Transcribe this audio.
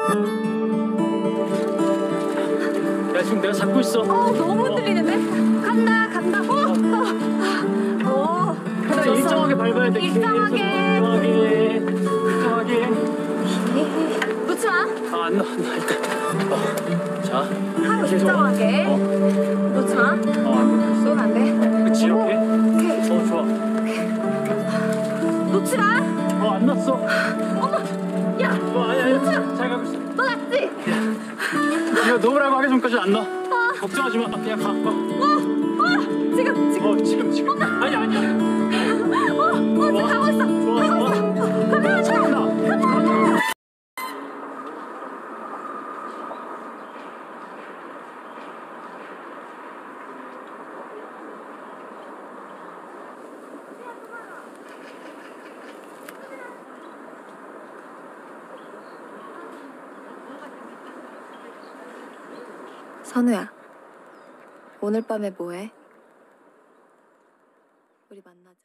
야, 지금 내가 잡고 있어. 너무 흔들리는데? 간다. 자, 일정하게 밟아야 돼. 일정하게. 놓지 마. 안 놔, 일단. 자. 계속. 일정하게. 놓지 마. 안 놔. 넌 안 돼. 그치, 이렇게? 오케이. 좋아. 놓지 마. 안 놨어. 어머. 야. 아니야. 잘 가고 있어. 너 놨지? 이거 놓으라고 하기 전까지 안 놔. 걱정하지 마. 그냥 가. 지금. 아니야. 지금 가고 있어. 가고 있어. 잘한다. 선우야, 오늘 밤에 뭐해? 우리 만나자.